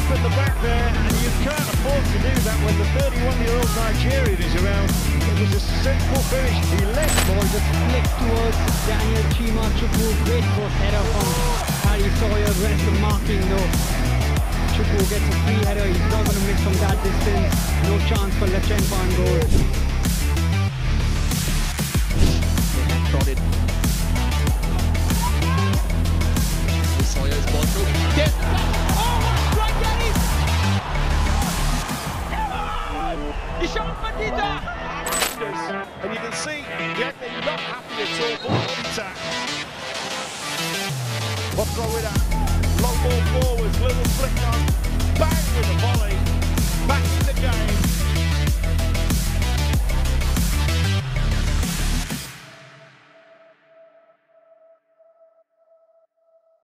deep at the back there, and you can't afford to do that when the 31-year-old Nigerian is around. It was a simple finish. He left. Ball just flicked towards Daniel Chima. Chukwu, great cross header from Harry Sawyer. Aggressive marking though. Chukwu gets a free header. He's not going to miss from that distance. No chance for Lachenpa on goal. Trotted. Sawyer's ball through. Get that! Oh, strike Danny! Ishan Bandita! And you can see Gagner not happy at all. Ball on attack. What throw it at? Long ball forwards. Little